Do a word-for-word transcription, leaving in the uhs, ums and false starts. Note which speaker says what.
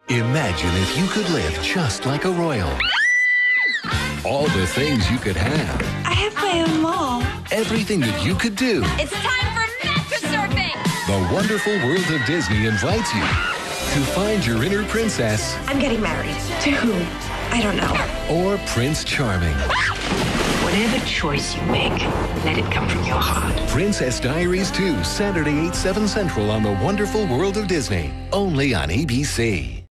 Speaker 1: Imagine if you could live just like a royal. All the things you could have.
Speaker 2: I have my own mall.
Speaker 1: Everything that you could do.
Speaker 3: It's time for mattress surfing!
Speaker 1: The wonderful world of Disney invites you to find your inner princess.
Speaker 2: I'm getting married. To who? I don't know.
Speaker 1: Or Prince Charming.
Speaker 4: Whatever choice you make, let it come from your heart.
Speaker 1: Princess Diaries two, Saturday, eight, seven Central on the wonderful world of Disney. Only on A B C.